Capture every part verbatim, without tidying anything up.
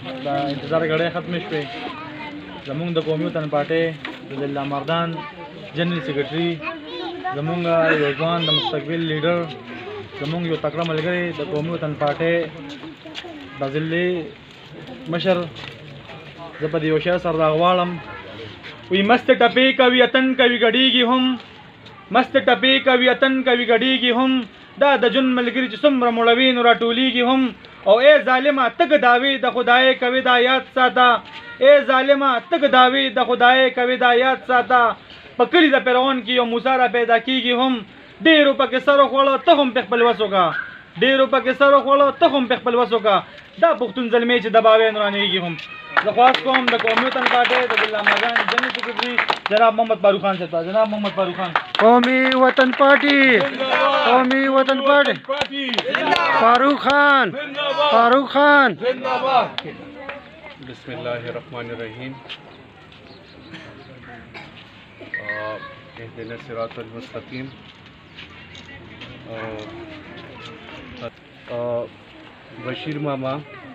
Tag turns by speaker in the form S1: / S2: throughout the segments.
S1: دا انتظار غړې ختم شوې. زمونږ د قومي وطن پارټۍ د ضلع مردان جنرال سیکرټري، زمونږ یو ځوان د مستقبل لیډر، زمونږ یو تکړه ملګری د قومي وطن پارټۍ د ضلعي مشر، زه په دې یو شی سره راغواړم. وی مست ټپې کوي اتن کوي ګډېږي هم، مست ټپې کوي اتن کوي ګډېږي هم، دا د جون ملګري چې څومره مړوي نو راټولېږي هم. او ای ظالمه تګ داوی د خدای کوي دا یاد ساته، ای ظالمه تګ داوی د خدای کوي دا یاد ساته. په کلي د فرعون کې یو موسی را پیدا کېږي هم، ډېرو پکې سر وخوړه ته هم په خپل وس وکړه، ډېرو پکې سر وخوړه ته هم په خپل وس وکړه. دا پښتون زلمې چې دباوی نو رانهېږي هم. زه خواست کوم د قومي وطن پارټۍ د ضلع مردان جنرال سیکرټري جناب محمد فاروق خان صاحب ته. جناب محمد فاروق خان.
S2: قومي وطن پارټي، قومي وطن پارټي، فاروق خان، فاروق خان.
S3: بسم الله الرحمن الرحیم. اهدنا الصراط المستقیم. بشیر ماما،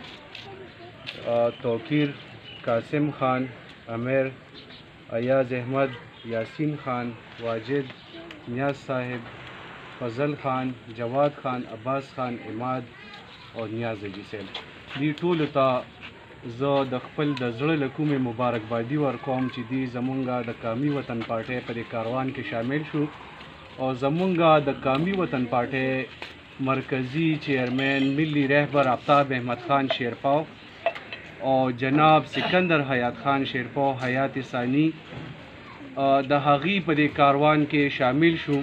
S3: توقیر، قاسم خان، امیر، ایاز احمد، یاسین خان، واجد، نیاز صاحب، فضل خان، جواد خان، عباس خان، عماد او نیاز اجي صاحب، دې ټولو ته زه د خپل د زړه له کومې مبارکبادي ورکوم چې دوی زمونږ د قومي وطن پارټۍ په دې کاروان کې شامل شو. او زمونږ د قومي وطن پارټۍ مرکزی چیئرمین ملی رهبر آفتاب احمد خان شیرپاو او جناب سکندر حیات خان شیرپاو حیات ثانی د هغې په دې کاروان کې شامل شو.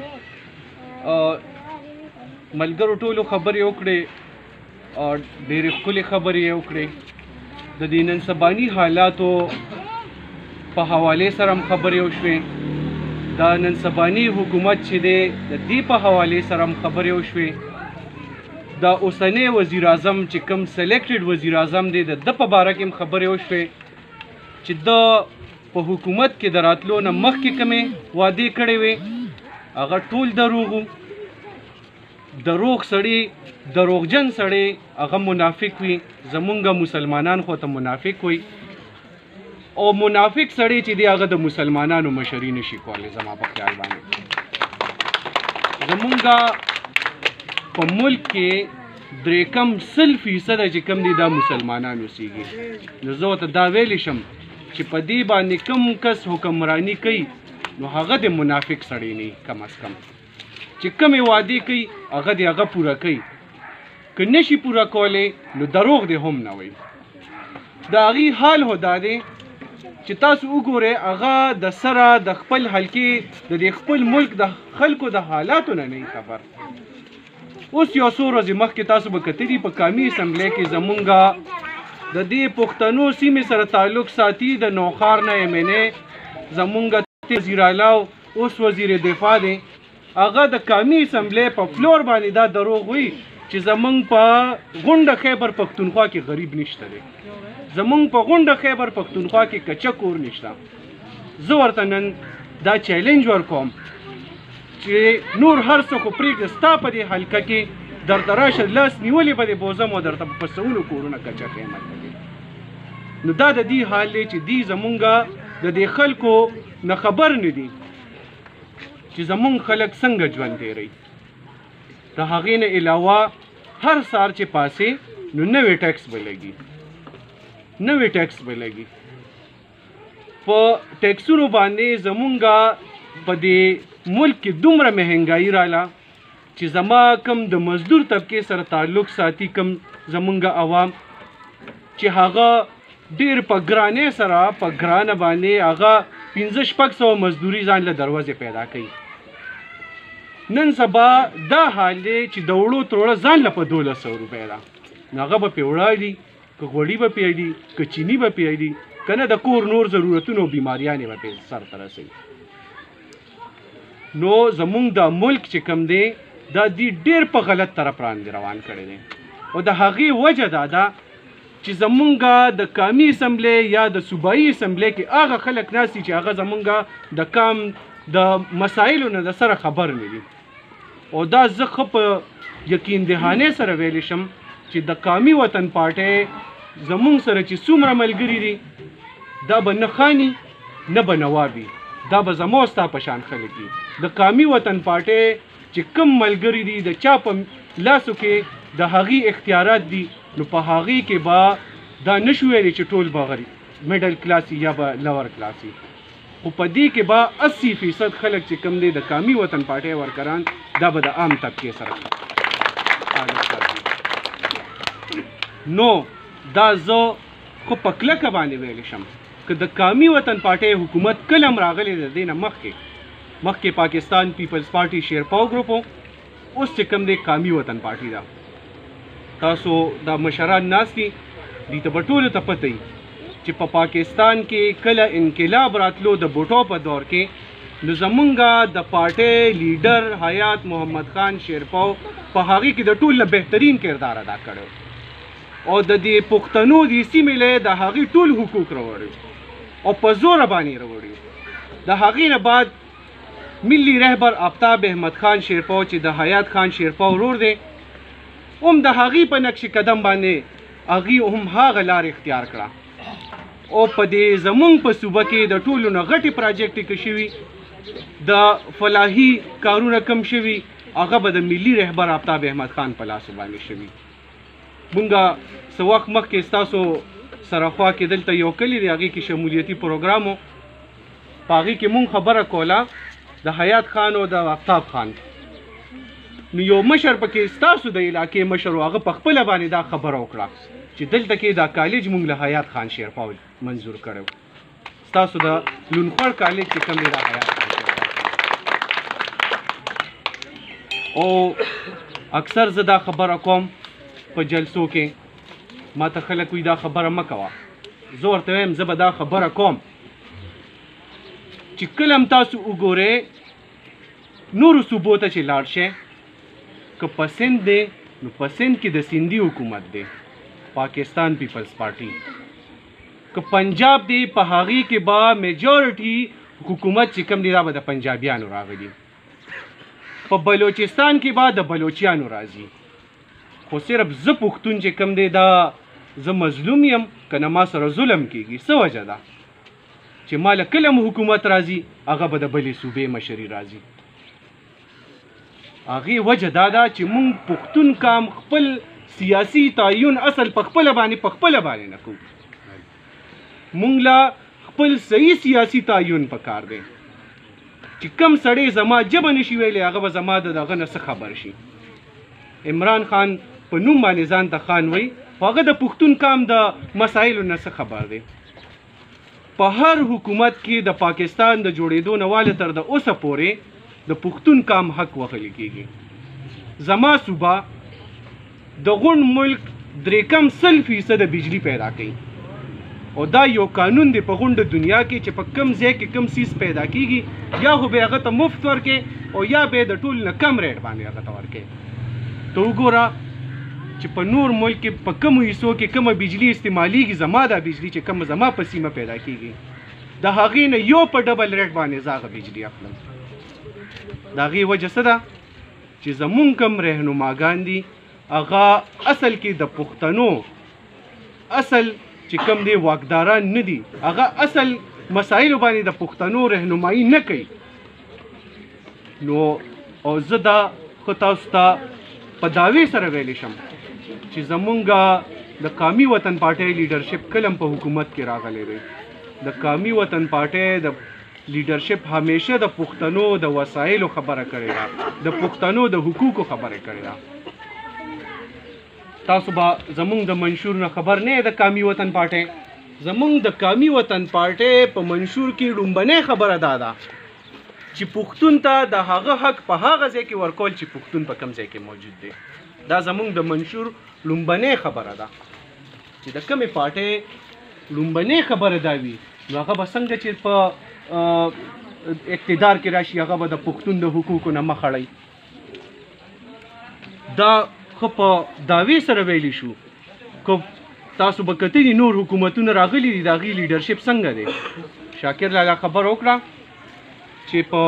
S3: ملګرو ټولو خبرې وکړې او ډېرې ښکلې خبرې یې وکړې. د دې نن سباني حالاتو په حوالې سره هم خبرې وشوې، دا نن سباني حکومت چې دی د دې په حوالې سره هم خبرې وشوې. دا اوسنی وزیر اعظم چې کوم سلیکټډ وزیر اعظم دی د ده په باره کې هم خبرې وشوې چې د په حکومت کې د راتلو نه مخکې کومې وعدې کړې وې هغه ټول دروغ وو. دروغ سړی، دروغجن سړی هغه منافق وي. زمونږ مسلمانان خو ته منافق وي، او منافق سړی چې دی هغه د مسلمانانو مشري نشي کولی. زما په خیال باندې زمونږ په ملک کې درې کم سل فیصده چې کم دي دا مسلمانان اوسېږي. نو زه ورته دا ویلی شم چې په دې باندې کم کس حکمراني کوي نو هغه د منافق سړی نه کم از کم چې کمې وعدې کوي هغه د هغه پوره کوي. که نشي پوره کولی نو دروغ دی هم نه وایي. د هغې حال هو دا دی چې تاسو وګورئ هغه د سره د خپل حلقې د دې خپل ملک د خلکو د حالاتو نه نه خبر. اوس یو څو ورځې مخکې تاسو به کتلي په قومي اسمبلی کې زمونږ د دې پښتنو سیمې سره تعلق ساتي د نوخار نه ایم این اے زمونږ وزیر اعلی اوس وزیر دفاع دی، هغه د قومي اسمبلی په فلور باندې دا دروغ وایي چې زمونږ په غونډه خیبر پښتونخوا کې غریب نشته دی، زمونږ په غونډه خیبر پښتونخوا کې کچه کور نشته. زه ورته نن دا چیلنج ورکوم چې نور هر څه خو پرېږده، ستا په دې حلقه کې درته راشه لاس نیولې به دې بوزم او درته په سلو کورونه کچه قیمت لګي. نو دا د دې حال دی چې دوی زمونږ د دې خلکو نه خبر نه دي چې زمونږ خلک څنګه ژوند تېروي. د هغې نه علاوه هر سهار چې پاسې نو نوې ټیکس به لګي، نوې ټیکس به لګي. په ټیکسونو باندې زمونږ په دې ملک کې دومره مهنګایي راله چې زما کم د مزدور طبقې سره تعلق ساتي کم زمونږ عوام چې هغه ډېر په ګرانۍ سره په ګرانه باندې هغه پنځه شپږ سوه مزدوري ځان له دروازې پیدا کوي. نن سبا دا حال دی چې د وړو تروړه ځان له په دولس سوه روپۍ ده، نو هغه به پرې وړاړي، که غوړي به پرېږدي، که چیني به پرېږدي، که نه د کور نور ضرورتونه او بیماریانې به پرې سر ته رسوي. نو زمونږ د ملک چې کوم دی دا دی ډېر په غلط طرف باندې روان کړی دی، او د هغې وجه دا ده چې زمونږ د قومي اسمبلی یا د صوبایي اسمبلی کې هغه خلک ناست دي چې هغه زمونږ د قام د مسایلو نه د سره خبر نه دي. او دا زه ښه په یقین دهانۍ سره ویلی شم چې د قومي وطن پارټۍ زمونږ سره چې څومره ملګري دي دا به نه خاني نه به نوابي، دا به زما او ستا په شان خلک دي. د قومي وطن پارټۍ چې کم ملګري دي د چا په لاسو کې د هغې اختیارات دي، نو په هغې کې به دا نشو ویلی چې ټول به غریب میډل کلاسي یا به لور کلاسي، خو په دې کې به اسی فیصد خلک چې کم دی د قومي وطن پارټۍ ورکران دا به د عام طبقې سره نو دا زه خو په کلکه باندې ویلی شم که د قومي وطن پارټۍ حکومت کله هم راغلی د دې نه مخکې مخکې پاکستان پیپلز پارټي شیرپاو ګروپ و، اوس چې کوم دی قومي وطن پارټي ده. تاسو دا مشران ناست دي دي ته به ټولو ته پته وي چې په پاکستان کې کله انقلاب راتلو د بوټو په دور کې نو زمونږ د پارټۍ لیډر حیات محمد خان شیرپاو په هغې کې د ټول نه بهترین کردار ادا کړی او د دې پښتنو د سیمې له د هغې ټول حقوق راوړي او په زوره باندې راوړي. د هغې نه بعد ملي رهبر آفتاب احمد خان شیرپاو چې د حیات خان شیرپاو ورور دی هم د هغې په نقش قدم باندې هغې هم هغه لار اختیار کړه او په دې زمونږ په صوبه کې د ټولو نه غټې پراجیکټې که شوي د فلاحي کارونه کم شوي هغه به د ملي رهبر آفتاب احمد خان په لاسو باندې شوي. مونږه څه وخت مخکې ستاسو سره خوا کې دلته یو کلي دی هغې کې شمولیتي پروګرام و، په هغې کې مونږ خبره کوله د حیات خان او د آفتاب خان، نو یو مشر پکې ستاسو د علاقې مشر و هغه په خپله باندې دا خبره وکړه چې دلته کې دا کالج مونږ له حیات خان شیرپاو منظور کړی، ستاسو د لونخوړ کالج چې کوم دی دا حیات خان شیرپاو. او اکثر زه دا خبره کوم په جلسو کې ما ته خلک وایي دا خبره مه کوه، زه ورته وایم زه به دا خبره کوم چې کله هم تاسو وګورئ نورو صوبو ته چې لاړ شئ که په سند دی نو په سند کې د سندي حکومت دی پاکستان پیپلز پارټي، که پنجاب دی په هغې کې به میجورټي حکومت چې کوم دی دا به د پنجابیانو راغلي، په بلوچستان کې به د بلوچیانو راځي، خو صرف زه پښتون چې کوم دی دا زه مظلوم یم که نه ما سره ظلم کېږي. څه وجه ده چې ما له کله حکومت راځي هغه به د بلې صوبې مشري راځي. هغې وجه دا ده چې مونږ پښتون کام خپل سیاسي تعین اصل په خپله باندې په خپله باندې نه کوو، مونږ له خپل صحیح سیاسي تعین پکار دی چې کم سړی زما ژبه نشي ویلی هغه به زما د دغه نه څه خبر شي. عمران خان په نوم باندې ځان ته خان وایي خو هغه د پښتون کام د مسایلو نه څه خبر دی. په هر حکومت کې د پاکستان د جوړېدو نه واله تر د اوسه پورې د پښتون کام حق وهلی کېږي. زما صوبه د غون ملک درې کم سل فیصده بجلی پیدا کوي او دا یو قانون دی په غونډه دنیا کې چې په کم ځای کې کم سیز پیدا کېږي یا خو به هغه ته مفت ورکې او یا به د ټول نه کم ریټ باندې هغه ته ورکې. ته وګوره چې په نور ملک کې په کومو حصو کې کومه بجلی استعمالیږي زما دا بجلی چې کومه زما په سیمه پیدا کېږي د هغې نه یو په ډبل ریټ باندې زه هغه بجلی اخلم. د هغې وجه څه ده چې زمونږ کوم رهنماګان دي هغه اصل کې د پښتنو اصل چې کوم دی واکداران نه دي، هغه اصل مسایلو باندې د پښتنو رهنمایي نه کوي. نو او زه دا خو تاسو ته په دعوې سره ویلی شم چې زمونږ د قومي وطن پارټۍ لیډرشپ کله هم په حکومت کې راغلی دی. د قومي وطن پارټۍ د لیډرشپ همیشه د پښتنو د وسایلو خبره کړې ده، د پښتنو د حقوقو خبره کړې ده. تاسو به زمونږ د منشور نه خبر نه د قومي وطن پارټۍ، زمونږ د قومي وطن پارټۍ په منشور کې لومبنۍ خبره دا ده چې پښتون ته د هغه حق په هغه ځای کې ورکول چې پښتون په کوم ځای کې موجود دی. دا زمونږ د منشور لومبنۍ خبره ده چې د کومې پارټۍ لومبنۍ خبره دا وي نو هغه به څنګه چې په اقتدار کې راشي هغه به د پښتون د حقوقو نه مخ اړوي. دا خو په دعوې سره ویلی شو، که تاسو به کتلي نور حکومتونه راغلي دي د هغې لیډرشپ څنګه دی. شاکر لالا خبر وکړه چې په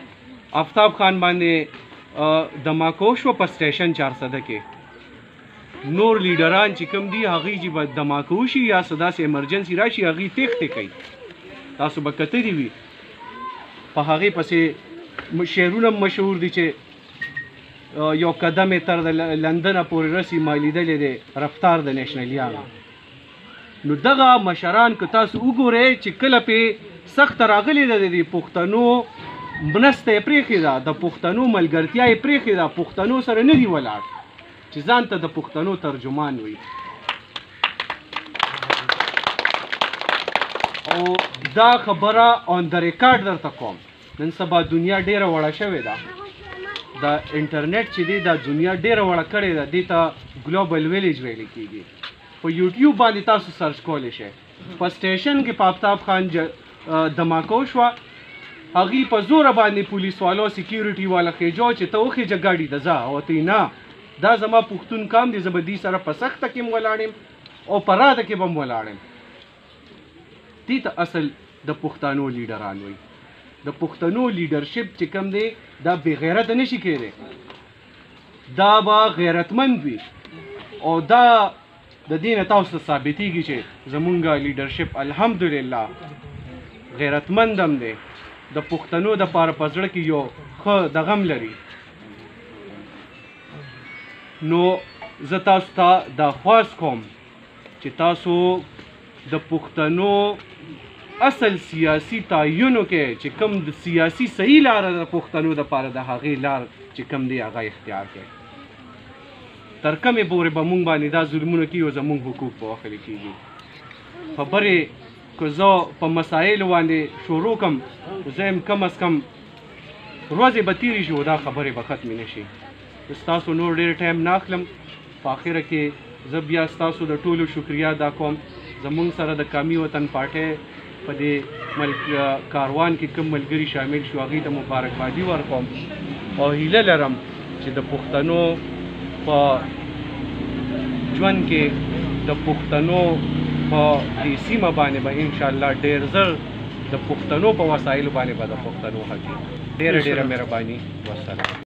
S3: آفتاب خان باندې دماکو شوه په سټیشن چارسده کې، نور لیډران چې کوم دي هغوی چې به دماکه وشي یا څه داسې ایمرجنسي راشي هغوی تېښتې کوي. تاسو به کتلي وي په هغې پسې شعرونه مشهور دي چې یو قدم یې تر د لندنه پورې رسي ما لیدلی دی رفتار د نیشنلیانو. نو دغه مشران که تاسو وګورئ چې کله پې سخته راغلې ده د پښتنو مرسته یې پرېښې ده، د پښتنو ملګرتیا یې پرېښې ده، پښتنو سره نه دي ولاړ چې ځان ته د پښتنو ترجمان وي. او دا خبره آن د ریکارډ درته کوم، نن سبا دنیا ډېره وړه شوې ده، د انټرنیټ چې دی دا دنیا ډېره وړه کړې ده، دې ته ګلوبل ویلیج ویل کېږي. په یوټیوب باندې تاسو سرچ کولی شئ. په سټیشن کې په آفتاب خان دماکه وشوه، هغوی په زوره باندې پولیس والو سیکیورټي والا خېجو چې ته وخېجه ګاډي ته ځه، او ته نه دا زما پښتون کام دی، زه به دې سره په سخته کې هم ولاړ یم او په راده کې به هم ولاړ یم. دې ته اصل د پښتنو لیډران وایي. د پښتنو لیډرشپ چې کوم دی دا بې غیرته نه شي کېدی، دا به غیرتمند وي. او دا د دې نه تاسو ته ثابتېږي چې زمونږ لیډرشپ الحمدلله غیرتمند هم دی، د پښتنو دپاره په زړه کې یو ښه دغم لري. نو زه تاسو ته دا خواست کوم چې تاسو د پښتنو اصل سیاسي تعینو کې چې کوم د سیاسي صحیح لاره د پښتنو دپاره د هغې لار چې کوم دی هغه اختیار کړئ. تر کومې پورې به مونږ باندې دا ظلمونه کېږي او زمونږ حقوق به واخلي کېږي. خبرې که زه په مسایلو باندې شروع کړم زه یم کم از کم ورځې به تېرې شي او دا خبرې به ختمې نه شي. زه ستاسو نور ډېر ټایم نه اخلم. په آخره کې زه بیا ستاسو د ټولو شکریا ادا کوم. زمونږ سره د قومي وطن پارټۍ په دې ملک کاروان کې کوم ملګري شامل شو هغوی ته مبارکبادي ورکوم او هیله لرم چې د پښتنو په ژوند کې د پښتنو په دې سیمه باندې به انشاءالله ډېر زر د پښتنو په وسایلو باندې به د پښتنو حق ډېره ډېره مهرباني. والسلام.